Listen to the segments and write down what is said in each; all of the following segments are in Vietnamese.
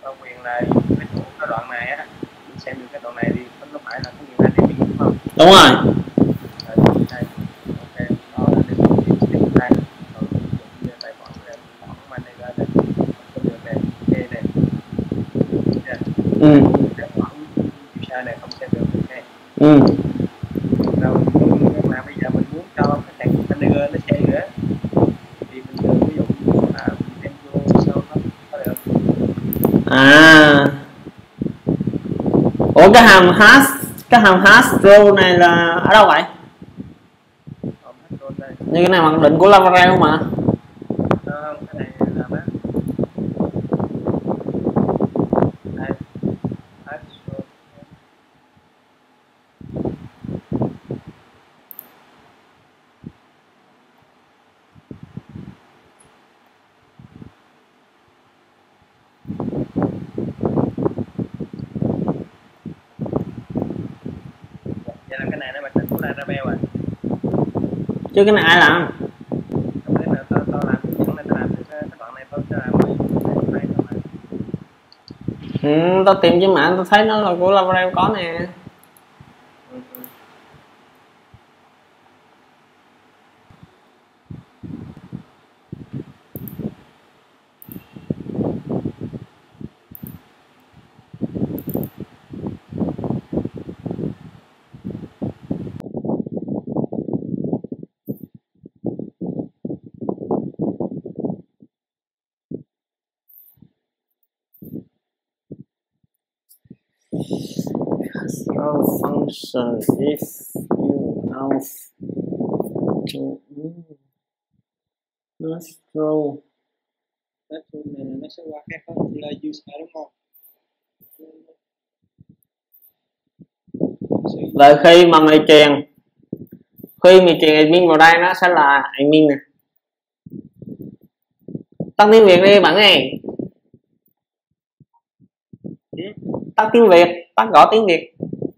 Bản quyền là cái chỗ cái đoạn này á, mình xem được cái đoạn này thì nó phải là có nhiều admin đúng không? Đúng rồi. Đây, ok, đó là để tìm ra rồi như tài khoản này, khoản của anh này ra đây, có được này, ok này, tài khoản user này không xem được, ok. Rồi mà bây giờ mình muốn cho cái thằng manager nó share nữa thì mình thường ví dụ là mình đem vô sao nó có được. Ủa cái hàm hash row này là ở đâu vậy? Như cái này mặc định của Laravel mà. Không, cái này là má. Đây. Hash row. Vậy là cái này nó mặc định của Laravel à? Chứ cái này ai làm? Không biết là tao làm chẳng là tao làm cái đoạn này tao làm mấy Tao tìm trên mạng tao thấy nó là của Laravel có nè. Row function if you out hash row này nó sẽ qua các con là user đúng không? Rồi khi mày truyền admin vào đây nó sẽ là admin nè. Tắt tiếng Việt đi bạn ơi. Tắt tiếng Việt, tắt gõ tiếng Việt.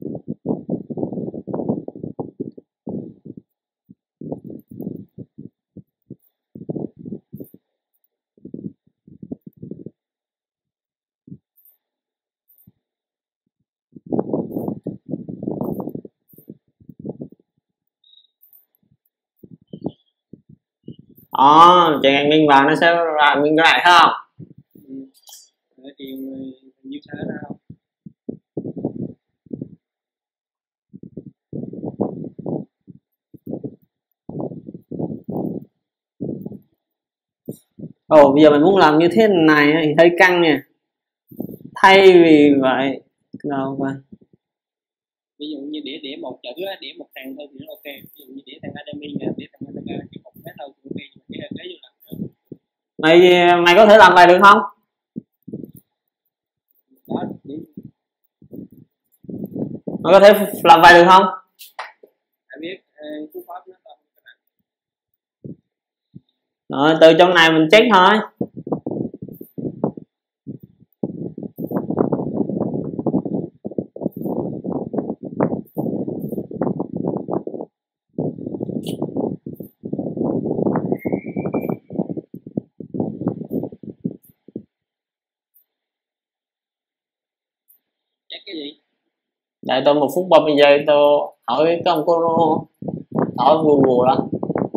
Truyền admin vào nó sẽ ra admin cái này thấy không? Truyền user ra không? Bây giờ mình muốn làm như thế này thì hơi căng nha. Thay vì vậy đâu coi. Ví dụ như để một chữ á, để một thằng thôi thì nó ok. Ví dụ như để thằng admin nè, để thằng manager chỉ một cái thôi thì ok, nhưng mà chỉ là cái vô Mày có thể làm vậy được không? đó, Mày có thể làm vậy được không? phải biết cú pháp nó không. Rồi từ trong này mình check thôi. Check cái gì? Đợi tôi 1 phút 30 giây tôi hỏi cái ông cô hỏi Google đó.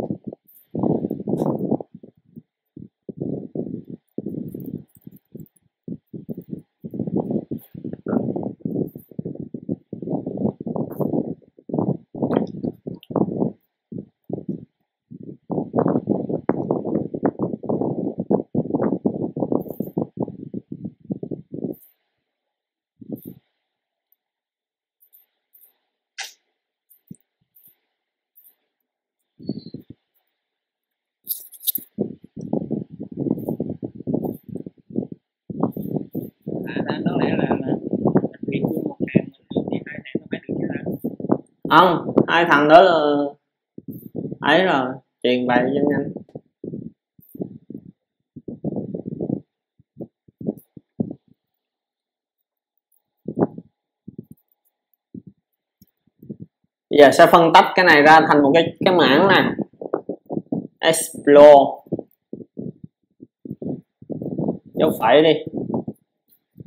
Nó lẽ là truyền vô một thằng thì hai thằng nó phải được chứ nào? Không, 2 thằng đó là ấy rồi, truyền bài cho nhanh. Bây giờ sẽ phân tách cái này ra thành một cái mảng nè. Explore. Dấu phẩy đi.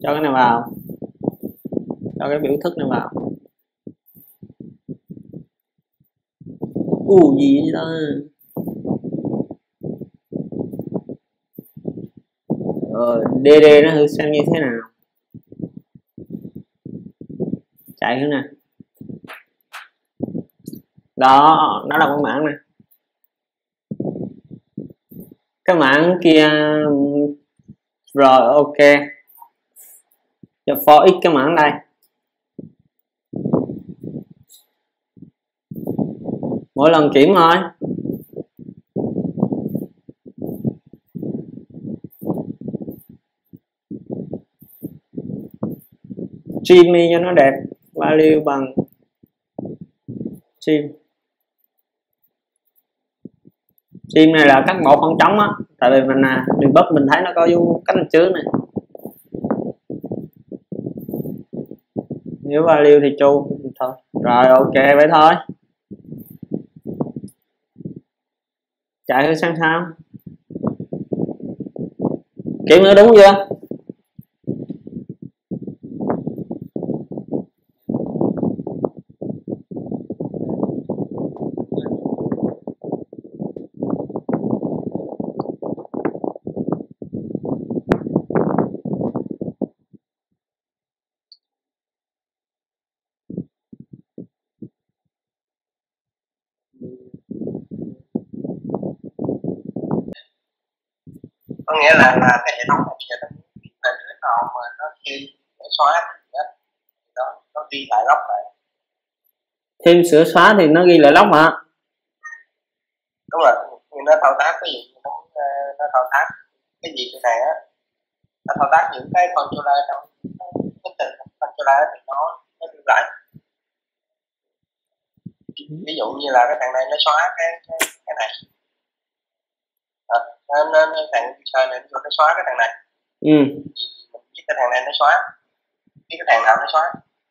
cho cái này vào, cho cái biểu thức này vào. Gì vậy đó. Rồi DD nó thử xem như thế nào. Chạy nữa nè. Đó, nó là con mảng này. Cái mảng kia rồi ok. Cho for x cái mảng đây. Mỗi lần kiểm thôi. Trim đi cho nó đẹp. Value bằng trim. Trim này là cắt bộ khoảng trống á. Tại vì mình debug mình thấy nó có dấu cách trước này. Nếu value thì chu thôi. Rồi ok vậy thôi. Chạy thử xem sao. Kiểm nữa đúng chưa? Có nghĩa là cái hệ thống này bây giờ nó là đứa nào mà nó thêm để xóa đó nó ghi lại log lại. Thêm sửa xóa thì nó ghi lại log hả? Đúng rồi, nhưng nó thao tác cái gì nó thao tác cái gì cái này á, nó thao tác những cái controller trong cái từ controller thì nó lưu lại. Ví dụ như là cái thằng này nó xóa cái này, nó thằng user này nó xóa cái thằng này. Mình biết cái thằng này nó xóa, biết cái thằng nào nó xóa.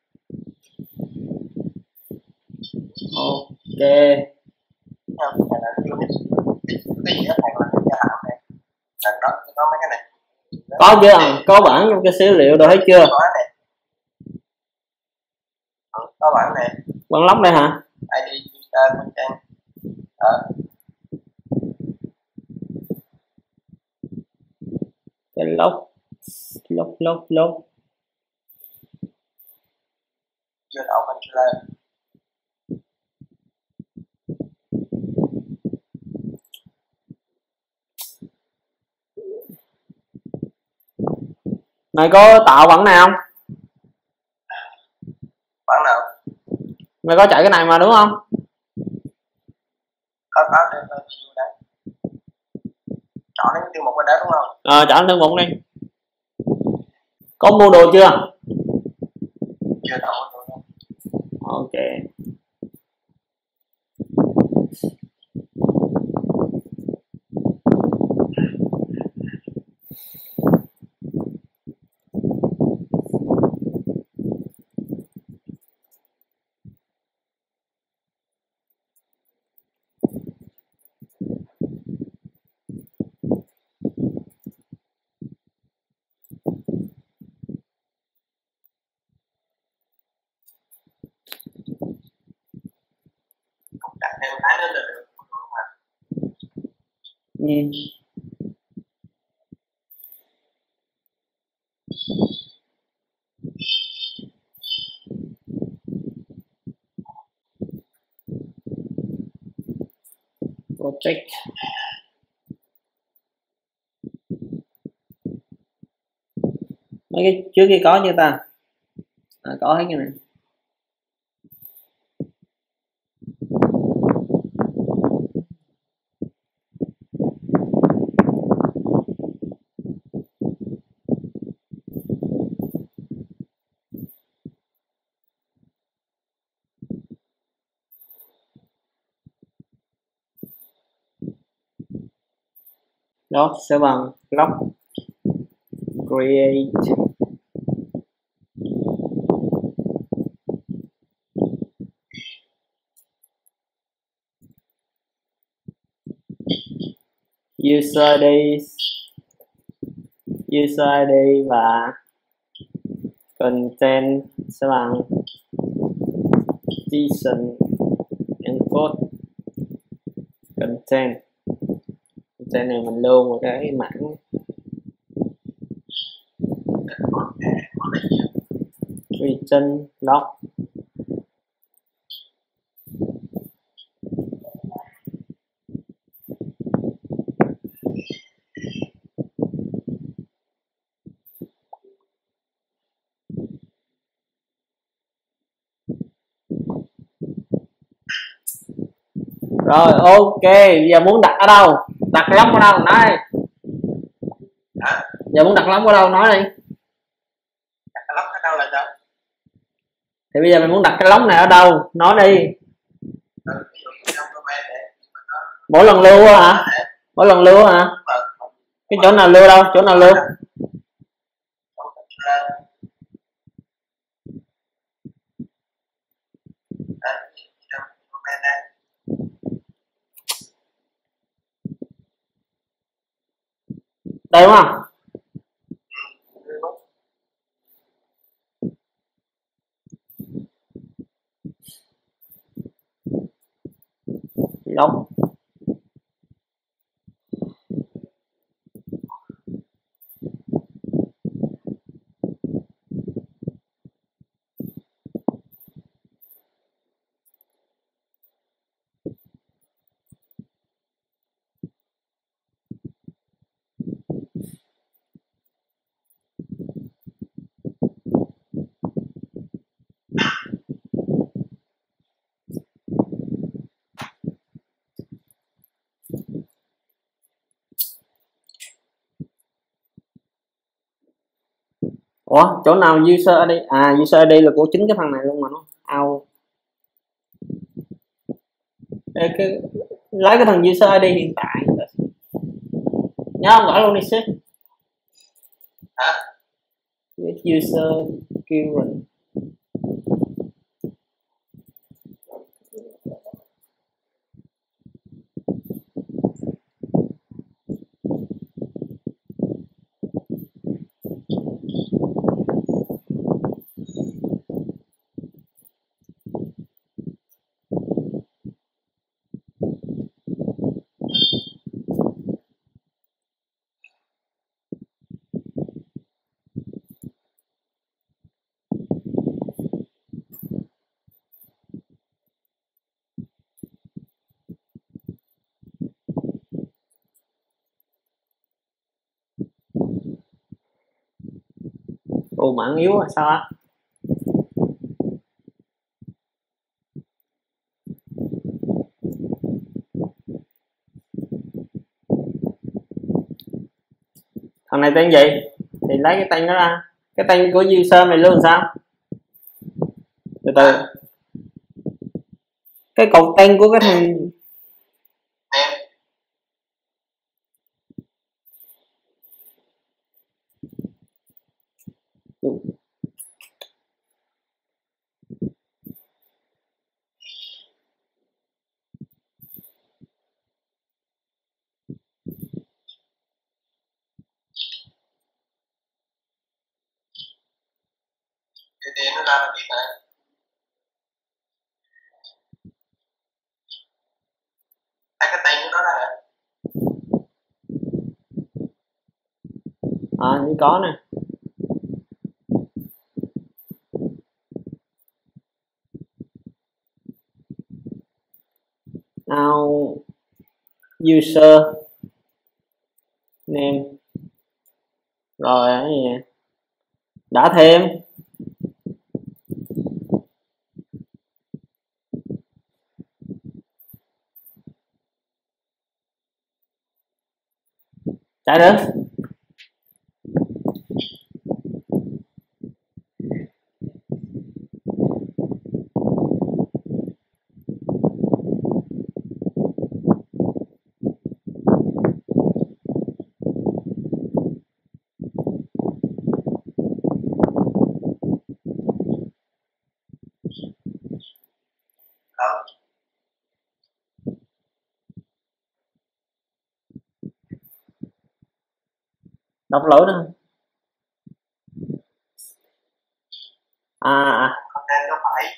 Ok. Thằng là cái gì đó thằng là cái gia hạn này, thằng đó có mấy cái này. Có chưa? Có bản trong cái số liệu rồi thấy chưa? Xóa này. Có bản này. Bản log đây hả? ID user content. Cái log chưa tạo controller. Mày có tạo bản nào không? Bản nào? Mày có chạy cái này mà đúng không? Có trên video đây. Chọn cái tiêu mục ở đó đúng không? Chọn tiêu mục đi. Có mua đồ chưa? Chưa tạo mua đồ. Ok. Theo cái đó là được. Project. Mấy cái trước kia có chưa ta? Có hết cái này. Đó sẽ bằng log create user ID và content sẽ bằng JSON encode content. Content này mình lưu một cái mảng return log. Rồi ok, giờ muốn đặt ở đâu? Đặt cái log ở đâu nói đi. Giờ muốn đặt log ở đâu nói đi. Đặt cái log ở đâu là sao? Thì bây giờ mình muốn đặt cái log này ở đâu? Nói đi. Mỗi lần lưu hả? Mỗi lần lưu hả? Cái chỗ nào lưu đâu? Chỗ nào lưu? Đây đúng không? Log. Ủa chỗ nào user ID? À user ID là của chính cái thằng này luôn mà nó out. Đây, lấy cái thằng user ID hiện tại nhớ không, gõ luôn đi sếp. Hả? User current. Ồ mạng yếu à sao á? Thằng này tên gì? Thì lấy cái tên nó ra. Cái tên của user này luôn sao? Từ từ. Cái cột tên của cái thằng Thì nó ra là biết hả? Cái tên của nó đó hả? như có nè. Now user name. Rồi cái gì? Đã thêm chạy được. Đọc lỗi nữa. Content nó phải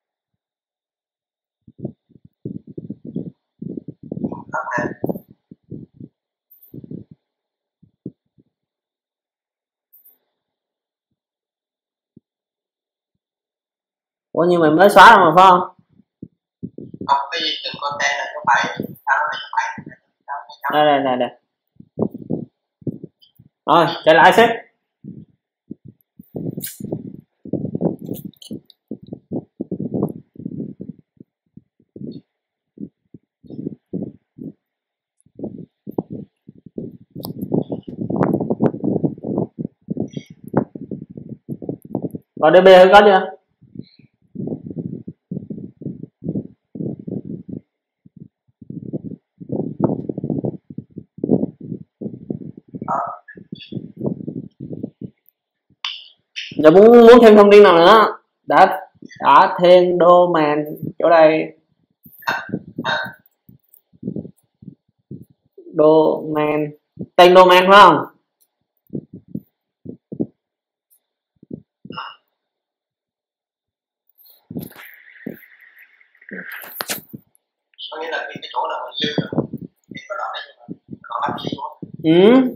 đó mà. Ủa nhưng mày mới xóa rồi mà phải không? Không, cái gì từng content là nó phải sao nó phải đây. Rồi trở lại sếp. Rồi DB có chưa? Giờ muốn thêm thông tin nào nữa? Đã thêm domain chỗ đây. Domain, tên domain phải không? Có nghĩa là cái chỗ nào mình lưu rồi thì có đoạn đấy còn bắt gì không?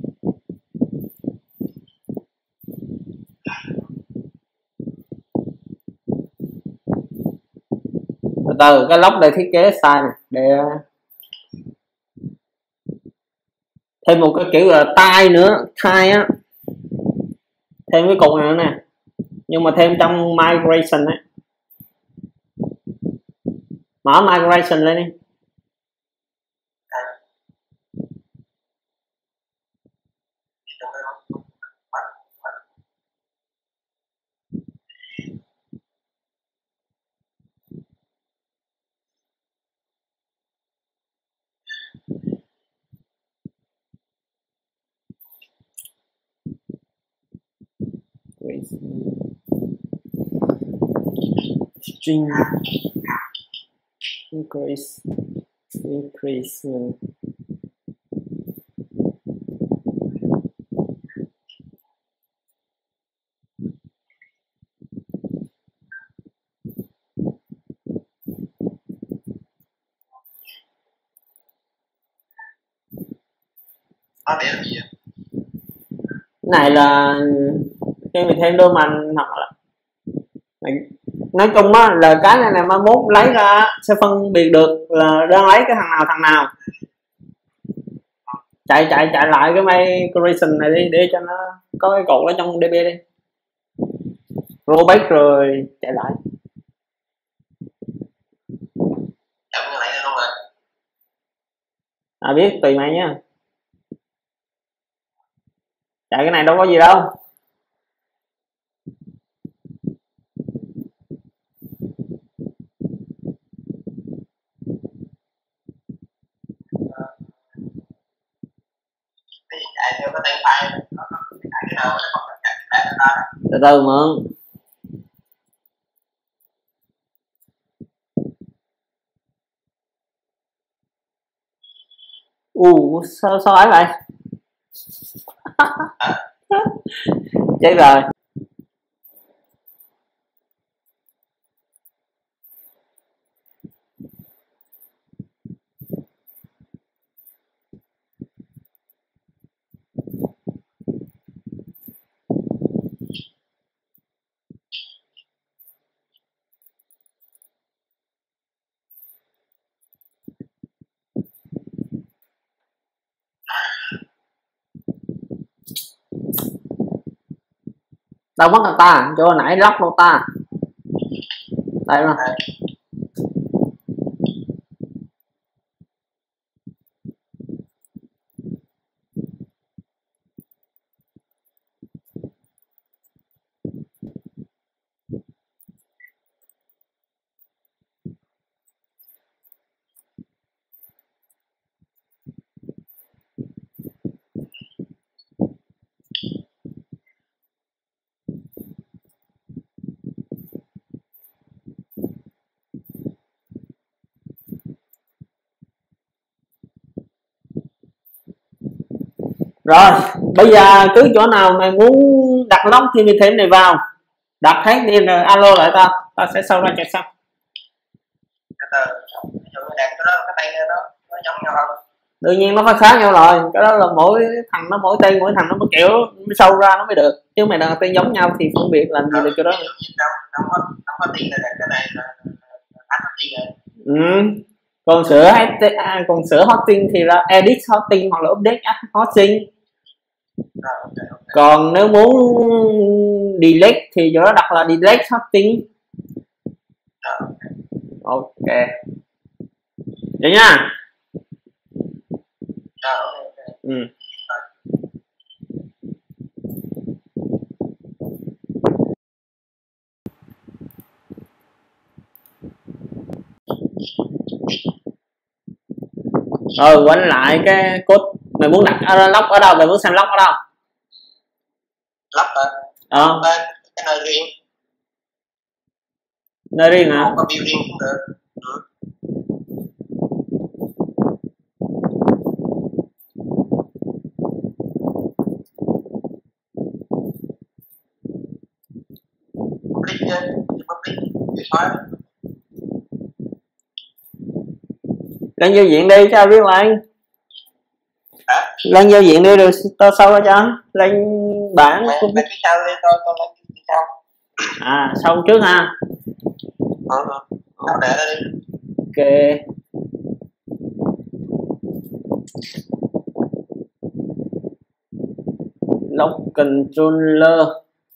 Từ cái log đây thiết kế sai này để thêm một cái kiểu là tay nữa, tay á, thêm cái cục này nữa nè, nhưng mà thêm trong migration ấy. Mở migration lên đi. String increase. Nó để làm gì vậy? Này là khi mình thêm domain hoặc là nói chung á là cái này mai mốt lấy ra sẽ phân biệt được là đang lấy cái thằng nào. Chạy lại cái migration này đi để cho nó có cái cột ở trong DB đi. Rollback rồi chạy lại. Chậm cái này luôn rồi. Biết tùy mày nhá. Chạy cái này đâu có gì đâu. Chạy theo cái tay file nó chạy cái nào nó còn chạy cái data. Từ từ mượn. Sao ấy vậy? Chết rồi. Đâu mất người ta, chỗ nãy lock đâu ta. Đây mà. Rồi bây giờ cứ chỗ nào mày muốn đặt lock thì mình thêm này vào. đặt hết đi rồi alo lại tao sẽ sau ra cho xong. Ví dụ đặt cái đó cái tay nó giống nhau không? Đương nhiên nó phải khác nhau rồi, cái đó là mỗi thằng nó mỗi tay, mỗi thằng nó mới kiểu mới sâu ra nó mới được, chứ mày đặt tên giống nhau thì phân biệt làm gì được cái đó. Không có tiền là cái này là anh có tiền rồi. Ừ. Còn còn sửa hosting thì là edit hosting hoặc là update hosting. Okay. Còn nếu muốn delete thì chỗ đó đặt là delete hosting. Ok vậy nha. Ừ. Quánh lại cái code mày muốn đặt lock ở đâu, mày muốn xem lock ở đâu? Lock hả? Cái nơi riêng. Nơi riêng hả? Có view riêng cũng được. Lên giao diện đi cho biết mày. Lên giao diện đi rồi tao sâu ra cho. Lên bảng cũng cái sau đi tôi lên cái sau. Xong trước ha. Tao để đó đi. Ok. Lock controller.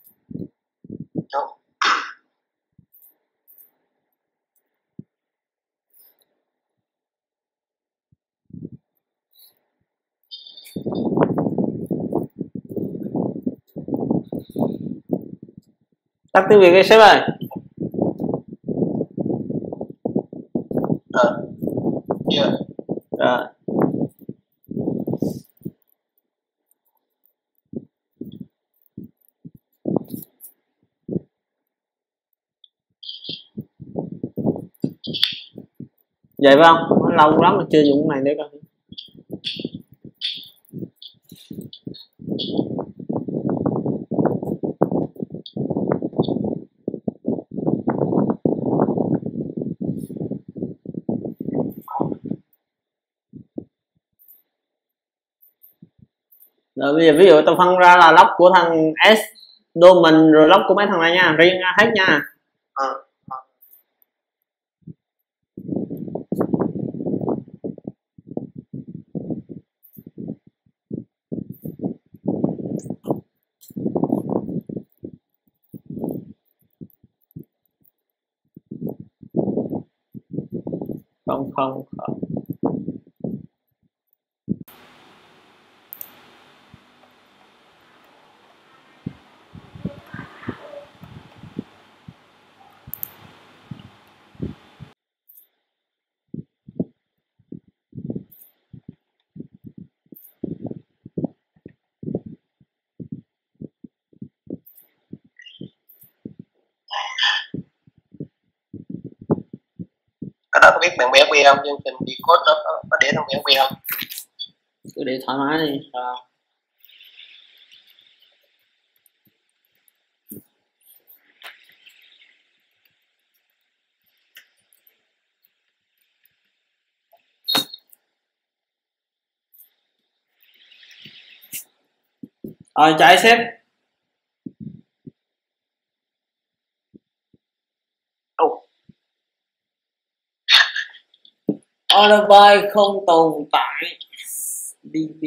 Tắt tiếng Việt đi sếp ơi. Chưa. Rồi. Vậy phải không? Lâu lắm mà chưa dùng cái này nữa coi. Rồi bây giờ ví dụ tao phân ra là lock của thằng S domain rồi lock của mấy thằng này nha, riêng ra hết nha. Không. Cái đó có biết bạn BSB không? Chương trình đi code đó có để trong BSB không? Cứ để thoải mái đi. Rồi chạy sếp. Order by không tồn tại. DB.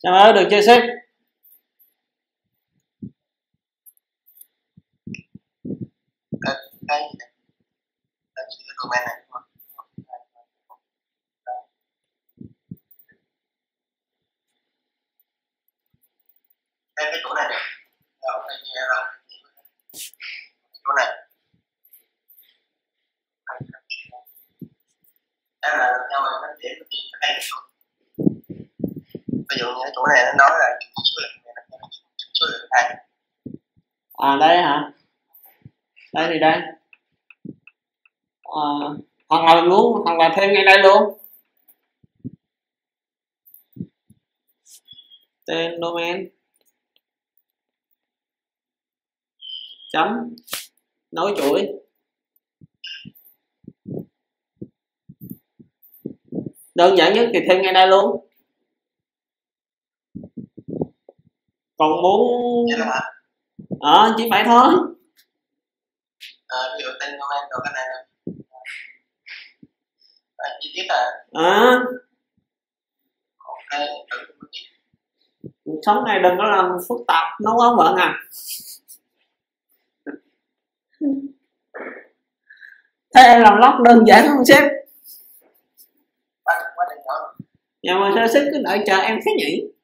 Sao ơi, được chưa sếp? Cái domain này cái chỗ này chỗ này đó là theo mình nó để cái đây ví dụ như cái chỗ này nó nói là số lượng này À đây hả? Đây thì đây. Hoặc là muốn hoặc là thêm ngay đây luôn. Tên domain chấm nối chuỗi. Đơn giản nhất thì thêm ngay đây luôn. Còn muốn chỉ vậy thôi. Ví dụ tên domain rồi cái này chi tiết cuộc sống này đừng có làm phức tạp, nó quá bận à. Thế em làm log đơn giản không sếp? Nhưng mà sao sếp cứ đợi chờ em thế nhỉ?